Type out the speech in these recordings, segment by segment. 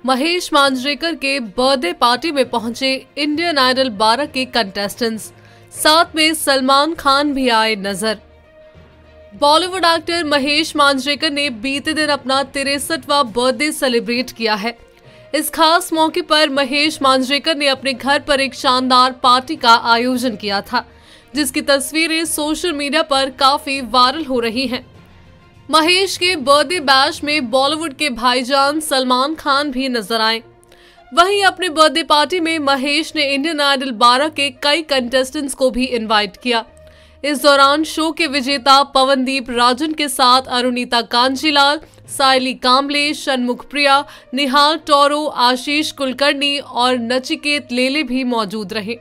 महेश मांजरेकर के birthday party में पहुंचे इंडियन आइडल 12 के कंटेस्टेंट्स, साथ में सलमान खान भी आए नजर। बॉलीवुड एक्टर महेश मांजरेकर ने बीते दिन अपना 63वां बर्थडे सेलिब्रेट किया है। इस खास मौके पर महेश मांजरेकर ने अपने घर पर एक शानदार पार्टी का आयोजन किया था, जिसकी तस्वीरें सोशल मीडिया पर काफी वायरल हो रही हैं। महेश के बर्थडे बैश में बॉलीवुड के भाईजान सलमान खान भी नजर आए। वहीं अपने बर्थडे पार्टी में महेश ने इंडियन आइडल 12 के कई कंटेस्टेंट्स को भी इनवाइट किया। इस दौरान शो के विजेता पवनदीप राजन के साथ अरुणिता कांजीलाल, सायली कांबले, षणमुख प्रिया, निहाल टोरो, आशीष कुलकर्णी और नचिकेत लेले भी मौजूद रहे।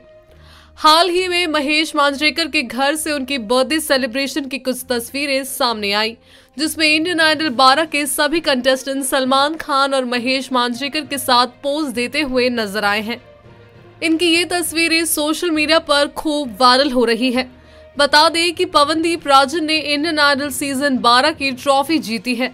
हाल ही में महेश मांजरेकर के घर से उनकी बर्थडे सेलिब्रेशन की कुछ तस्वीरें सामने आई, जिसमें इंडियन आइडल 12 के सभी कंटेस्टेंट सलमान खान और महेश मांजरेकर के साथ पोज देते हुए नजर आए हैं। इनकी ये तस्वीरें सोशल मीडिया पर खूब वायरल हो रही है। बता दें कि पवनदीप राजन ने इंडियन आइडल सीजन 12 की ट्रॉफी जीती है।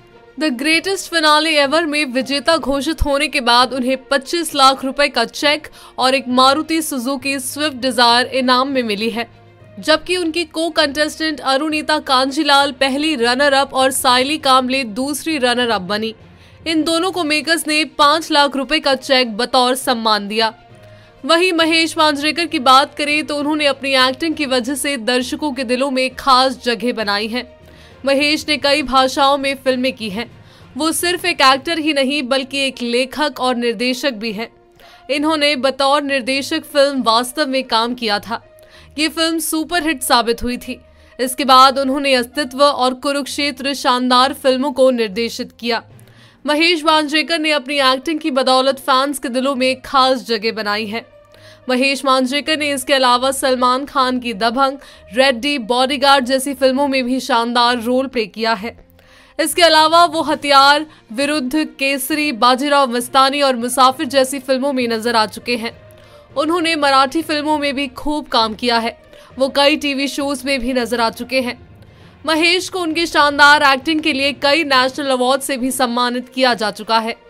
द ग्रेटेस्ट फिनाले एवर में विजेता घोषित होने के बाद उन्हें 25 लाख रुपए का चेक और एक मारुति सुजुकी स्विफ्ट डिजायर इनाम में मिली है, जबकि उनकी को कंटेस्टेंट अरुणिता कांजीलाल पहली रनर अप और सायली कांबले दूसरी रनर अप बनी। इन दोनों को मेकर्स ने 5 लाख रुपए का चेक बतौर सम्मान दिया। वहीं महेश मांजरेकर की बात करें तो उन्होंने अपनी एक्टिंग की वजह से दर्शकों के दिलों में खास जगह बनाई है। महेश ने कई भाषाओं में फिल्में की हैं। वो सिर्फ एक एक्टर ही नहीं बल्कि एक लेखक और निर्देशक भी हैं। इन्होंने बतौर निर्देशक फिल्म वास्तव में काम किया था। ये फिल्म सुपरहिट साबित हुई थी। इसके बाद उन्होंने अस्तित्व और कुरुक्षेत्र शानदार फिल्मों को निर्देशित किया। महेश मांजरेकर ने अपनी एक्टिंग की बदौलत फैंस के दिलों में खास जगह बनाई है। महेश मांजरेकर ने इसके अलावा सलमान खान की दबंग, रेड्डी, बॉडीगार्ड जैसी फिल्मों में भी शानदार रोल प्ले किया है। इसके अलावा वो हथियार, विरुद्ध, केसरी, बाजीराव मस्तानी और मुसाफिर जैसी फिल्मों में नजर आ चुके हैं। उन्होंने मराठी फिल्मों में भी खूब काम किया है। वो कई टीवी शोज में भी नजर आ चुके हैं। महेश को उनकी शानदार एक्टिंग के लिए कई नेशनल अवार्ड से भी सम्मानित किया जा चुका है।